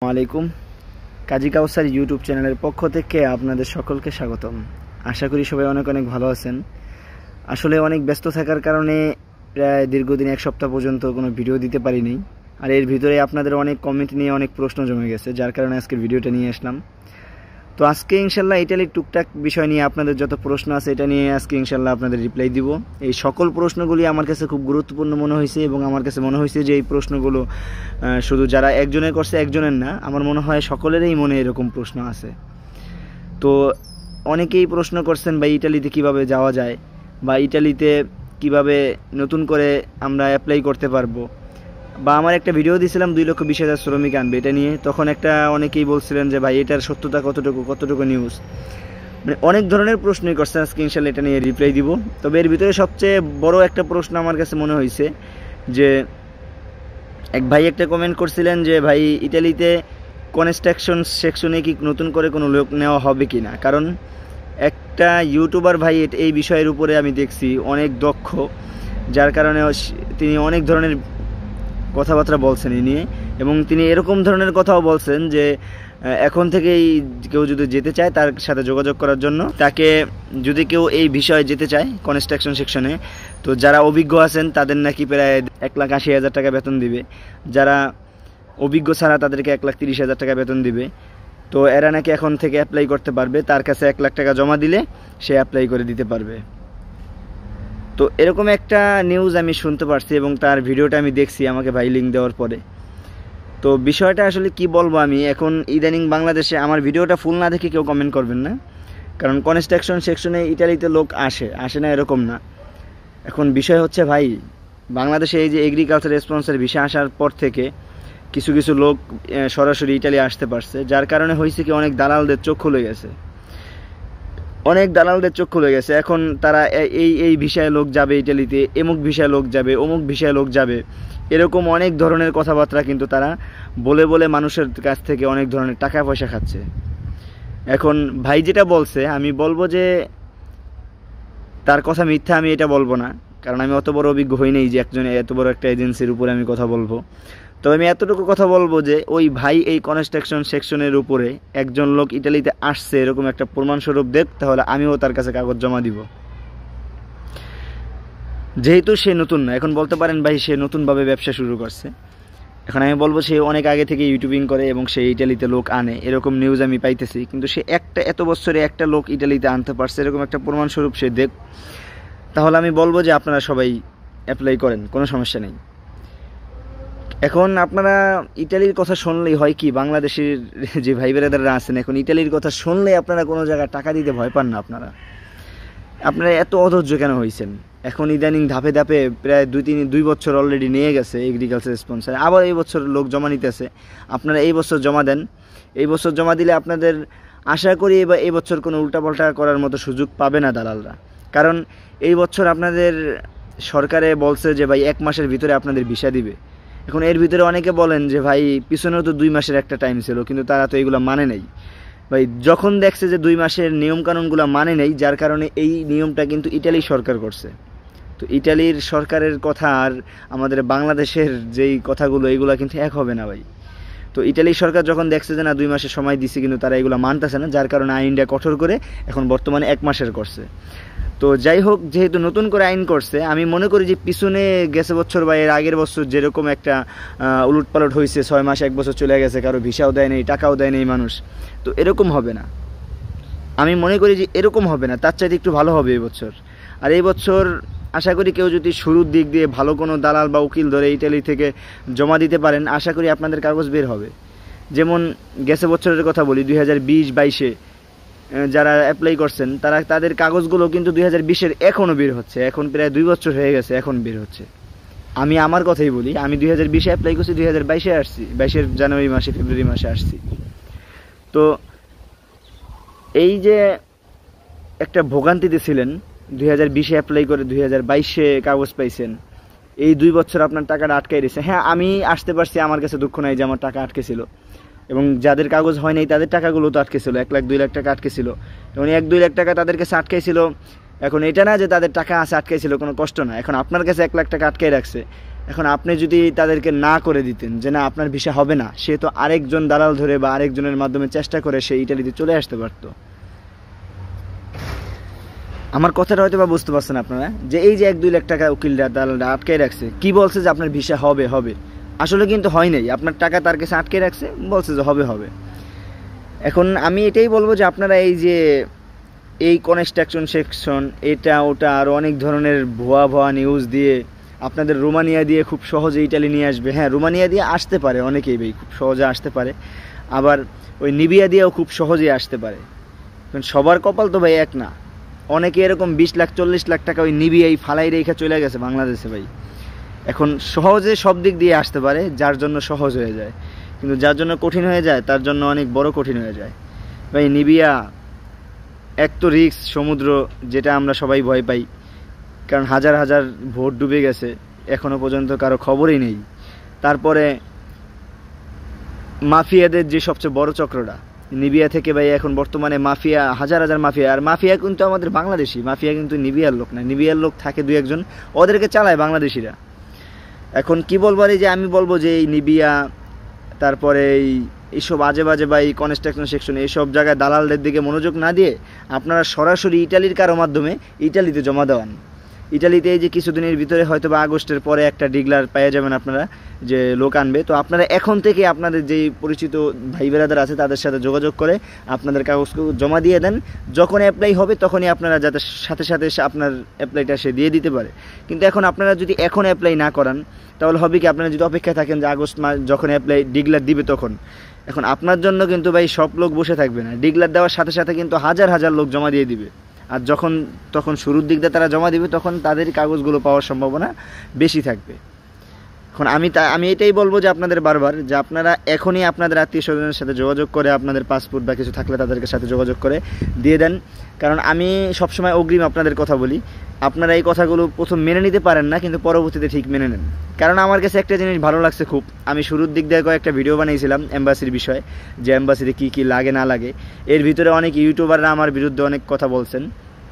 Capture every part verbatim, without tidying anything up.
আলাইকুম কাজী কাউসার ইউটিউব চ্যানেলের পক্ষ থেকে আপনাদের সকলকে স্বাগতম। আশা করি সবাই অনেক অনেক ভালো আছেন। আসলে অনেক ব্যস্ত থাকার কারণে প্রায় দীর্ঘদিন এক সপ্তাহ পর্যন্ত কোনো ভিডিও দিতে পারিনি, আর এর ভিতরে আপনাদের অনেক কমেন্ট নিয়ে অনেক প্রশ্ন জমে গেছে, যার কারণে আজকে ভিডিওটা নিয়ে আসলাম। তো আজকে ইনশাল্লাহ ইটালির টুকটাক বিষয় নিয়ে আপনাদের যত প্রশ্ন আছে এটা নিয়ে আজকে ইনশাল্লাহ আপনাদের রিপ্লাই দিব। এই সকল প্রশ্নগুলি আমার কাছে খুব গুরুত্বপূর্ণ মনে হয়েছে এবং আমার কাছে মনে হয়েছে যে এই প্রশ্নগুলো শুধু যারা একজনের করছে একজনের না, আমার মনে হয় সকলেরই মনে এরকম প্রশ্ন আছে। তো অনেকেই প্রশ্ন করছেন ভাই ইটালিতে কিভাবে যাওয়া যায়, বা ইটালিতে কিভাবে নতুন করে আমরা অ্যাপ্লাই করতে পারবো, বা আমার একটা ভিডিও দিয়েছিলাম দুই লক্ষ বিশ হাজার শ্রমিক আনবে এটা নিয়ে, তখন একটা অনেকেই বলছিলেন যে ভাই এটার সত্যতা কতটুকু কতটুকু নিউজ, মানে অনেক ধরনের প্রশ্নই করছেন। আজকে ইনশাল্লাহ এটা নিয়ে রিপ্লাই দিব। তবে এর ভিতরে সবচেয়ে বড় একটা প্রশ্ন আমার কাছে মনে হয়েছে যে এক ভাই একটা কমেন্ট করছিলেন যে ভাই ইটালিতে কনস্ট্রাকশন সেকশনে কি নতুন করে কোনো লোক নেওয়া হবে কি না, কারণ একটা ইউটিউবার ভাই এই বিষয়ের উপরে আমি দেখছি অনেক দক্ষ, যার কারণে তিনি অনেক ধরনের কথাবার্তা বলছেন এই নিয়ে, এবং তিনি এরকম ধরনের কথাও বলছেন যে এখন থেকেই কেউ যদি যেতে চায় তার সাথে যোগাযোগ করার জন্য, তাকে যদি কেউ এই বিষয়ে যেতে চায় কনস্ট্রাকশন সেকশনে, তো যারা অভিজ্ঞ আছেন তাদের নাকি প্রায় এক লাখ আশি হাজার টাকা বেতন দিবে, যারা অভিজ্ঞ ছাড়া তাদেরকে এক লাখ তিরিশ হাজার টাকা বেতন দিবে। তো এরা নাকি এখন থেকে অ্যাপ্লাই করতে পারবে, তার কাছে এক লাখ টাকা জমা দিলে সে অ্যাপ্লাই করে দিতে পারবে। তো এরকম একটা নিউজ আমি শুনতে পারছি এবং তার ভিডিওটা আমি দেখছি আমাকে ভাই লিঙ্ক দেওয়ার পরে। তো বিষয়টা আসলে কি বলবো, আমি এখন ইদানিং বাংলাদেশে আমার ভিডিওটা ফুল না দেখে কেউ কমেন্ট করবেন না, কারণ কনস্ট্রাকশন সেকশনে ইটালিতে লোক আসে আসে না এরকম না। এখন বিষয় হচ্ছে ভাই বাংলাদেশে এই যে এগ্রিকালচার রেসপন্সের ভিসা আসার পর থেকে কিছু কিছু লোক সরাসরি ইটালি আসতে পারছে, যার কারণে হয়েছে কি অনেক দালালদের চোখ খুলে গেছে, অনেক দালালদের চোখ খুলে গেছে। এখন তারা এই এই ভিসায় লোক যাবে ইটালিতে, এমুক ভিসায় লোক যাবে, অমুক ভিসায় লোক যাবে, এরকম অনেক ধরনের কথাবার্তা কিন্তু তারা বলে বলে মানুষের কাছ থেকে অনেক ধরনের টাকা পয়সা খাচ্ছে। এখন ভাই যেটা বলছে আমি বলবো যে তার কথা মিথ্যা, আমি এটা বলবো না, কারণ আমি অত বড় অভিজ্ঞ হই নাই যে একজন এত বড় একটা এজেন্সির উপরে আমি কথা বলবো। তবে আমি এতটুকু কথা বলবো যে ওই ভাই এই কনস্ট্রাকশন সেকশনের উপরে একজন লোক ইটালিতে আসছে এরকম একটা প্রমাণস্বরূপ দেখ, তাহলে আমিও তার কাছে কাগজ জমা দিব। যেহেতু সে নতুন না, এখন বলতে পারেন ভাই সে নতুনভাবে ব্যবসা শুরু করছে, এখন আমি বলবো সে অনেক আগে থেকে ইউটিউবিং করে এবং সে ইটালিতে লোক আনে, এরকম নিউজ আমি পাইতেছি, কিন্তু সে একটা এত বছরে একটা লোক ইটালিতে আনতে পারছে এরকম একটা প্রমাণস্বরূপ সে দেখ, তাহলে আমি বলবো যে আপনারা সবাই অ্যাপ্লাই করেন, কোনো সমস্যা নেই। এখন আপনারা ইটালির কথা শুনলেই হয় কি, বাংলাদেশের যে ভাই বেরাদাররা আছেন এখন ইটালির কথা শুনলে আপনারা কোনো জায়গায় টাকা দিতে ভয় পান না। আপনারা আপনারা এত অধৈর্য কেন হয়েছেন? এখন ইদানিং ধাপে ধাপে প্রায় দুই তিন দুই বছর অলরেডি নিয়ে গেছে এগ্রিকালচার রেসপন্সার, আবার এই বছর লোক জমা নিতেছে। আপনারা এই বছর জমা দেন, এই বছর জমা দিলে আপনাদের আশা করি এবার এই বছর কোনো উল্টাপাল্টা করার মতো সুযোগ পাবে না দালালরা, কারণ এই বছর আপনাদের সরকারে বলছে যে ভাই এক মাসের ভিতরে আপনাদের ভিসা দিবে। এখন এর ভিতরে অনেকে বলেন যে ভাই পিছনেও তো দুই মাসের একটা টাইম ছিল, কিন্তু তারা তো এইগুলো মানে নেই। ভাই যখন দেখছে যে দুই মাসের নিয়মকানুনগুলো মানে নেই, যার কারণে এই নিয়মটা কিন্তু ইটালি সরকার করছে। তো ইটালির সরকারের কথা আর আমাদের বাংলাদেশের যেই কথাগুলো এইগুলো কিন্তু এক হবে না ভাই। তো ইটালি সরকার যখন দেখছে যে না দুই মাসের সময় দিচ্ছে, কিন্তু তারা এগুলো মানতেছে না, যার কারণে আইনটা কঠোর করে এখন বর্তমানে এক মাসের করছে। তো যাই হোক, যেহেতু নতুন করে আইন করছে, আমি মনে করি যে পিছনে গেছে বছর বা এর আগের বছর যেরকম একটা উলট পালট হয়েছে, ছয় মাস এক বছর চলে গেছে, কারো ভিসাও দেয় নেই, টাকাও দেয় নেই মানুষ, তো এরকম হবে না। আমি মনে করি যে এরকম হবে না, তার চাইতে একটু ভালো হবে এই বছর। আর এই বছর আশা করি কেউ যদি শুরুর দিক দিয়ে ভালো কোনো দালাল বা উকিল ধরে ইটালি থেকে জমা দিতে পারেন, আশা করি আপনাদের কাগজ বের হবে। যেমন গেছে বছরের কথা বলি, দুই হাজার বিশ বাইশে যারা অ্যাপ্লাই করছেন তারা তাদের কাগজগুলো কিন্তু দুই হাজার বিশের এখনও বের হচ্ছে, এখন প্রায় দুই বছর হয়ে গেছে এখন বের হচ্ছে। আমি আমার কথাই বলি, আমি দুই হাজার বিশে অ্যাপ্লাই করছি, দুই হাজার বাইশে আসছি, বাইশের জানুয়ারি মাসে ফেব্রুয়ারি মাসে আসছি। তো এই যে একটা ভোগান্তিতে ছিলেন, দুই হাজার বিশে অ্যাপ্লাই করে দুই হাজার বাইশে কাগজ পাইছেন, এই দুই বছর আপনার টাকাটা আটকাই দিয়েছে। হ্যাঁ আমি আসতে পারছি, আমার কাছে দুঃখ নাই যে আমার টাকা আটকে ছিল, এবং যাদের কাগজ হয় নাই তাদের টাকাগুলো তো আটকে ছিল, এক লাখ দুই লাখ টাকা আটকে ছিল, এবং এক দুই লাখ টাকা তাদের কাছে আটকাই ছিল। এখন এটা না যে তাদের টাকা আছে আটকাই ছিল, কোনো কষ্ট না। এখন আপনার কাছে এক লাখ টাকা আটকাই রাখছে, এখন আপনি যদি তাদেরকে না করে দিতেন যে না আপনার ভিসা হবে না, সে তো আরেকজন দালাল ধরে বা আরেকজনের মাধ্যমে চেষ্টা করে সে ইটালিতে চলে আসতে পারতো। আমার কথাটা হয়তো বা বুঝতে পারছেন আপনারা, যে এই যে এক দুই লাখ টাকা উকিলরা দালালরা আটকে রাখছে, কি বলছে যে আপনার ভিসা হবে হবে, আসলে কিন্তু হয় নাই, আপনার টাকা তার কাছে আটকে রাখছে, বলছে যে হবে হবে। এখন আমি এটাই বলবো যে আপনারা এই যে এই কনস্ট্রাকশন সেকশন এটা ওটা আরও অনেক ধরনের ভুয়া ভুয়া নিউজ দিয়ে আপনাদের রোমানিয়া দিয়ে খুব সহজে ইটালি নিয়ে আসবে। হ্যাঁ, রোমানিয়া দিয়ে আসতে পারে অনেকেই ভাই, খুব সহজে আসতে পারে, আবার ওই নিবিয়া দিয়েও খুব সহজেই আসতে পারে। কারণ সবার কপাল তো ভাই এক না, অনেকে এরকম বিশ লাখ চল্লিশ লাখ টাকা ওই নিবিয়াই ফালাই রেখে চলে গেছে বাংলাদেশে ভাই। এখন সহজে সব দিক দিয়ে আসতে পারে, যার জন্য সহজ হয়ে যায়, কিন্তু যার জন্য কঠিন হয়ে যায় তার জন্য অনেক বড় কঠিন হয়ে যায় ভাই। নিবিয়া এক তো রিস্ক, সমুদ্র, যেটা আমরা সবাই ভয় পাই, কারণ হাজার হাজার ভোট ডুবে গেছে, এখনও পর্যন্ত কারো খবরই নেই। তারপরে মাফিয়াদের যে সবচেয়ে বড় চক্রটা নিবিয়া থেকে ভাই, এখন বর্তমানে মাফিয়া হাজার হাজার মাফিয়া, আর মাফিয়া কিন্তু আমাদের বাংলাদেশি মাফিয়া, কিন্তু নিবিয়ার লোক না, নিবিয়ার লোক থাকে দুই একজন, ওদেরকে চালায় বাংলাদেশিরা। এখন কি বলবো, এই যে আমি বলবো যে এই নিবিয়া, তারপরে এই এইসব আজে বাজে বা এই কনস্ট্রাকশন সেকশন এইসব জায়গায় দালালদের দিকে মনোযোগ না দিয়ে আপনারা সরাসরি ইটালির কারো মাধ্যমে ইটালিতে জমা দেওয়ান। ইটালিতে এই যে কিছুদিনের ভিতরে হয়তো বা আগস্টের পরে একটা ডিগলার পেয়ে যাবেন আপনারা, যে লোক আনবে। তো আপনারা এখন থেকে আপনাদের যেই পরিচিত ভাই বেরাদার আছে তাদের সাথে যোগাযোগ করে আপনাদের কাগজ জমা দিয়ে দেন। যখন অ্যাপ্লাই হবে তখনই আপনারা যাতে সাথে সাথে আপনার অ্যাপ্লাইটা সে দিয়ে দিতে পারে। কিন্তু এখন আপনারা যদি এখন অ্যাপ্লাই না করান তাহলে হবে কি, আপনারা যদি অপেক্ষায় থাকেন যে আগস্ট মাস যখন অ্যাপ্লাই ডিগলার দিবে তখন, এখন আপনার জন্য কিন্তু ভাই সব লোক বসে থাকবে না, ডিগলার দেওয়ার সাথে সাথে কিন্তু হাজার হাজার লোক জমা দিয়ে দিবে। আর যখন তখন শুরুর দিক দিয়ে তারা জমা দিবে তখন তাদের কাগজগুলো পাওয়ার সম্ভাবনা বেশি থাকবে। এখন আমি তা আমি এটাই বলবো যে আপনাদের বারবার, যে আপনারা এখনই আপনাদের আত্মীয় স্বজনের সাথে যোগাযোগ করে আপনাদের পাসপোর্ট বা কিছু থাকলে তাদের সাথে যোগাযোগ করে দিয়ে দেন। কারণ আমি সবসময় অগ্রিম আপনাদের কথা বলি, আপনারা এই কথাগুলো প্রথম মেনে নিতে পারেন না, কিন্তু পরবর্তীতে ঠিক মেনে নেন। কারণ আমার কাছে একটা জিনিস ভালো লাগছে খুব, আমি শুরুর দিক দিয়ে কয়েকটা ভিডিও বানিয়েছিলাম এম্বাসির বিষয়ে, যে এম্বাসিতে কী কী লাগে না লাগে। এর ভিতরে অনেক ইউটিউবাররা আমার বিরুদ্ধে অনেক কথা বলছেন।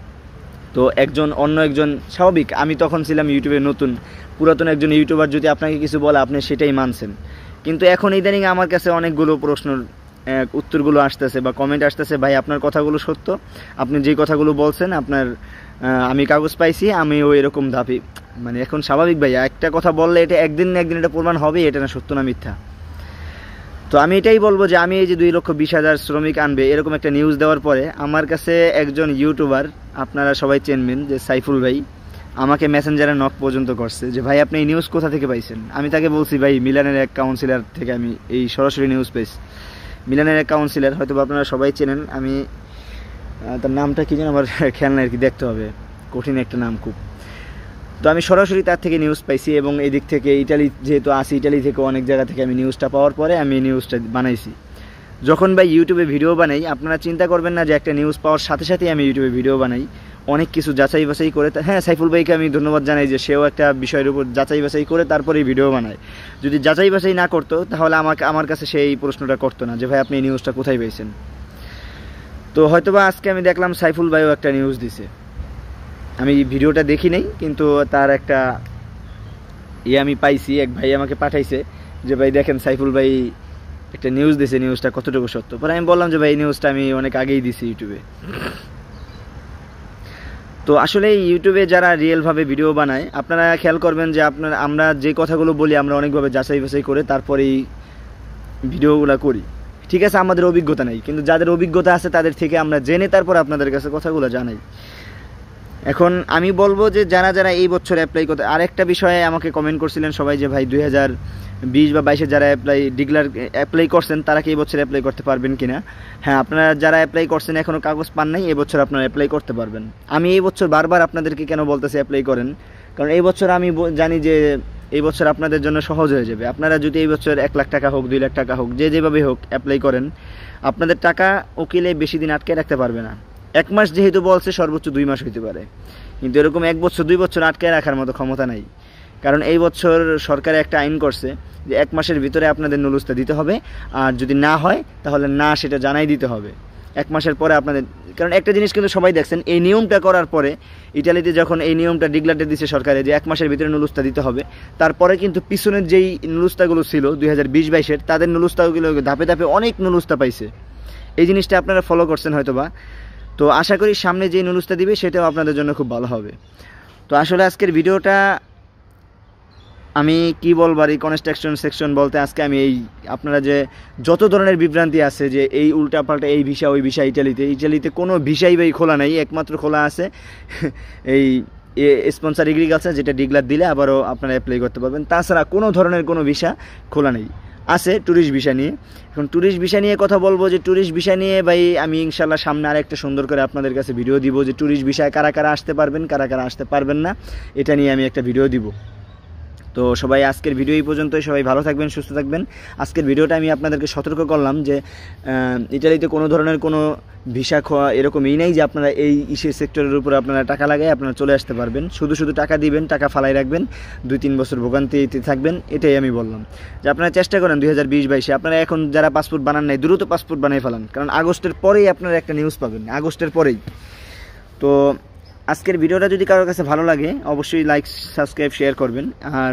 তো একজন অন্য একজন, স্বাভাবিক, আমি তখন ছিলাম ইউটিউবে নতুন, পুরাতন একজন ইউটিউবার যদি আপনাকে কিছু বলে আপনি সেটাই মানছেন। কিন্তু এখন ইদানিং আমার কাছে অনেকগুলো প্রশ্নের উত্তরগুলো আসতেছে বা কমেন্ট আসতেছে, ভাই আপনার কথাগুলো সত্য, আপনি যেই কথাগুলো বলছেন আপনার আমি কাগজ পাইছি, আমিও এরকম ধাপি, মানে এখন স্বাভাবিক ভাই, একটা কথা বললে এটা একদিন না একদিন এটা প্রমাণ হবে এটা না সত্য না মিথ্যা। তো আমি এটাই বলবো যে আমি এই যে দুই লক্ষ বিশ হাজার শ্রমিক আনবে এরকম একটা নিউজ দেওয়ার পরে আমার কাছে একজন ইউটিউবার, আপনারা সবাই চেনবেন, যে সাইফুল ভাই, আমাকে মেসেঞ্জারে নক পর্যন্ত করছে যে ভাই আপনি এই নিউজ কোথা থেকে পাইছেন। আমি তাকে বলছি ভাই মিলানের এক কাউন্সিলর থেকে আমি এই সরাসরি নিউজ পেয়েছি। মিলানের এক কাউন্সিলর, হয়তো আপনারা সবাই চেনেন, আমি তার নামটা কী যেন আমার খেয়াল নাই আর কি, দেখতে হবে, কঠিন একটা নাম খুব। তো আমি সরাসরি তার থেকে নিউজ পাইছি, এবং এই দিক থেকে ইটালি যেহেতু আসি, ইটালি থেকে অনেক জায়গা থেকে আমি নিউজটা পাওয়ার পরে আমি নিউজটা বানাইছি। যখন ভাই ইউটিউবে ভিডিও বানাই আপনারা চিন্তা করবেন না যে একটা নিউজ পাওয়ার সাথে সাথেই আমি ইউটিউবে ভিডিও বানাই, অনেক কিছু যাচাই বাছাই করে। হ্যাঁ, সাইফুল ভাইকে আমি ধন্যবাদ জানাই যে সেও একটা বিষয়ের উপর যাচাই বাছাই করে তারপরেই ভিডিও বানায়। যদি যাচাই বাছাই না করতো তাহলে আমাকে আমার কাছে সেই প্রশ্নটা করতো না যে ভাই আপনি এই নিউজটা কোথায় পেয়েছেন। তো হয়তোবা আজকে আমি দেখলাম সাইফুল ভাইও একটা নিউজ দিছে, আমি ভিডিওটা দেখি নাই, কিন্তু তার একটা ইয়ে আমি পাইছি, এক ভাই আমাকে পাঠাইছে যে ভাই দেখেন সাইফুল ভাই একটা নিউজ দিছে, নিউজটা কতটুকু সত্য। পরে আমি বললাম যে ভাই এই নিউজটা আমি অনেক আগেই দিছি ইউটিউবে। তো আসলে ইউটিউবে যারা রিয়েলভাবে ভিডিও বানায় আপনারা খেয়াল করবেন যে আপনার আমরা যে কথাগুলো বলি আমরা অনেকভাবে যাচাই বাছাই করে তারপরেই ভিডিওগুলো করি। ঠিক আছে, আমাদের অভিজ্ঞতা নেই, কিন্তু যাদের অভিজ্ঞতা আছে তাদের থেকে আমরা জেনে তারপর আপনাদের কাছে কথাগুলো জানাই। এখন আমি বলবো যে যারা যারা এই বছর অ্যাপ্লাই করতে, আরেকটা বিষয়ে আমাকে কমেন্ট করছিলেন সবাই যে ভাই দুই হাজার বিশ বা বাইশে যারা অ্যাপ্লাই ডিক্লার অ্যাপ্লাই করছেন তারা কি এই বছর অ্যাপ্লাই করতে পারবেন কিনা। হ্যাঁ, আপনারা যারা অ্যাপ্লাই করছেন এখনও কাগজ পান নাই, এই বছর আপনারা অ্যাপ্লাই করতে পারবেন। আমি এই বছর বারবার আপনাদেরকে কেন বলতেছি অ্যাপ্লাই করেন, কারণ এই বছর আমি জানি যে এই বছর আপনাদের জন্য সহজ হয়ে যাবে। আপনারা যদি এই বছর এক লাখ টাকা হোক, দুই লাখ টাকা হোক, যে যেভাবে হোক অ্যাপ্লাই করেন, আপনাদের টাকা উকিলে বেশি দিন আটকে রাখতে পারবে না। এক মাস যেহেতু বলছে, সর্বোচ্চ দুই মাস হইতে পারে, কিন্তু এরকম এক বছর দুই বছর আটকে রাখার মতো ক্ষমতা নাই। কারণ এই বছর সরকারে একটা আইন করছে যে এক মাসের ভিতরে আপনাদের নুলুসটা দিতে হবে, আর যদি না হয় তাহলে না সেটা জানাই দিতে হবে। এক মাসের পরে আপনাদের, কারণ একটা জিনিস কিন্তু সবাই দেখছেন, এই নিয়মটা করার পরে ইটালিতে যখন এই নিয়মটা ডিক্লারটা দিচ্ছে সরকারে যে এক মাসের ভিতরে নুলুস্তা দিতে হবে, তারপরে কিন্তু পিছনের যেই নুলুস্তাগুলো ছিল দুই হাজার বিশ বাইশের তাদের নুলুস্তাগুলো ধাপে ধাপে অনেক নুলুস্তা পাইছে। এই জিনিসটা আপনারা ফলো করছেন হয়তো বা। তো আশা করি সামনে যে নুলুস্তা দিবে সেটাও আপনাদের জন্য খুব ভালো হবে। তো আসলে আজকের ভিডিওটা আমি কি বলবো, আর এই কনস্ট্রাকশন সেকশন বলতে আজকে আমি এই আপনারা যে যত ধরনের বিভ্রান্তি আছে যে এই উল্টাপাল্টা এই ভিসা ওই ভিসা, ইটালিতে ইটালিতে কোনো ভিসাই ভাই খোলা নাই, একমাত্র খোলা আছে এই স্পন্সর এগ্রিকালচার, যেটা ডিক্লার দিলে আবারও আপনারা অ্যাপ্লাই করতে পারবেন। তাছাড়া কোনো ধরনের কোনো ভিসা খোলা নেই, আছে ট্যুরিস্ট ভিসা নিয়ে। এখন ট্যুরিস্ট ভিসা নিয়ে কথা বলবো যে ট্যুরিস্ট ভিসা নিয়ে ভাই আমি ইনশাল্লাহ সামনে আরেকটা সুন্দর করে আপনাদের কাছে ভিডিও দিব যে ট্যুরিস্ট ভিসায় কারা কারা আসতে পারবেন কারা কারা আসতে পারবেন না, এটা নিয়ে আমি একটা ভিডিও দিব। তো সবাই আজকের ভিডিও এই পর্যন্তই, সবাই ভালো থাকবেন সুস্থ থাকবেন। আজকের ভিডিওটা আমি আপনাদেরকে সতর্ক করলাম যে ইটালিতে কোনো ধরনের কোনো ভিসা খোয়া এরকমই নেই যে আপনারা এই ইসের সেক্টরের উপরে আপনারা টাকা লাগায় আপনারা চলে আসতে পারবেন, শুধু শুধু টাকা দিবেন, টাকা ফালাই রাখবেন, দুই তিন বছর ভোগান্তিতে থাকবেন, এটাই আমি বললাম। যে আপনারা চেষ্টা করেন দুই হাজার বিশ বাইশে আপনারা এখন যারা পাসপোর্ট বানান নাই দ্রুত পাসপোর্ট বানিয়ে ফেলান, কারণ আগস্টের পরেই আপনারা একটা নিউজ পাবেন, আগস্টের পরেই। তো আজকের ভিডিওটা যদি কারোর কাছে ভালো লাগে অবশ্যই লাইক সাবস্ক্রাইব শেয়ার করবেন। আর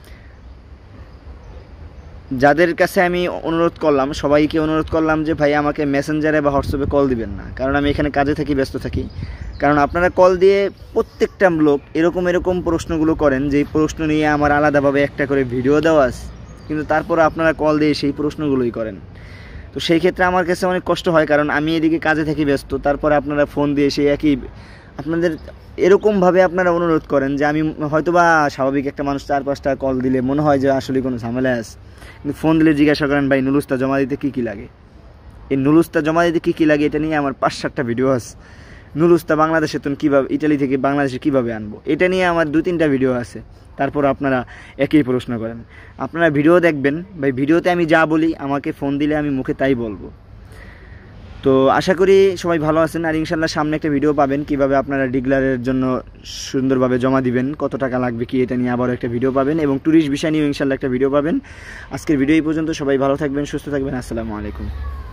যাদের কাছে আমি অনুরোধ করলাম, সবাইকে অনুরোধ করলাম যে ভাই আমাকে মেসেঞ্জারে বা হোয়াটসঅ্যাপে কল দিবেন না, কারণ আমি এখানে কাজে থাকি, ব্যস্ত থাকি। কারণ আপনারা কল দিয়ে প্রত্যেকটা লোক এরকম এরকম প্রশ্নগুলো করেন যেই প্রশ্ন নিয়ে আমার আলাদাভাবে একটা করে ভিডিও দেওয়া আছে, কিন্তু তারপরে আপনারা কল দিয়ে সেই প্রশ্নগুলোই করেন। তো সেই ক্ষেত্রে আমার কাছে অনেক কষ্ট হয়, কারণ আমি এদিকে কাজে থাকি ব্যস্ত, তারপরে আপনারা ফোন দিয়ে সেই একই আপনাদের এরকমভাবে আপনারা অনুরোধ করেন যে আমি হয়তো বা স্বাভাবিক একটা মানুষ চার পাঁচটা কল দিলে মনে হয় যে আসলে কোনো ঝামেলা আছে, কিন্তু ফোন দিলে জিজ্ঞাসা করেন ভাই নুলুস্তা জমা দিতে কী কী লাগে, এই নুলুস্তা জমা দিতে কী কী লাগে এটা নিয়ে আমার পাঁচ সাতটা ভিডিও আছে। নুলুস্তা বাংলাদেশে তো কীভাবে, ইটালি থেকে বাংলাদেশে কীভাবে আনবো, এটা নিয়ে আমার দু তিনটা ভিডিও আছে। তারপর আপনারা একই প্রশ্ন করেন। আপনারা ভিডিও দেখবেন ভাই, ভিডিওতে আমি যা বলি আমাকে ফোন দিলে আমি মুখে তাই বলবো। তো আশা করি সবাই ভালো আছেন, আর ইনশাল্লাহ সামনে একটা ভিডিও পাবেন কীভাবে আপনারা ডিক্লারের জন্য সুন্দরভাবে জমা দিবেন, কত টাকা লাগবে কি, এটা নিয়ে আবারও একটা ভিডিও পাবেন, এবং ট্যুরিস্ট ভিসা নিয়েও ইনশাল্লাহ একটা ভিডিও পাবেন। আজকের ভিডিও এই পর্যন্ত, সবাই ভালো থাকবেন সুস্থ থাকবেন, আসসালামু আলাইকুম।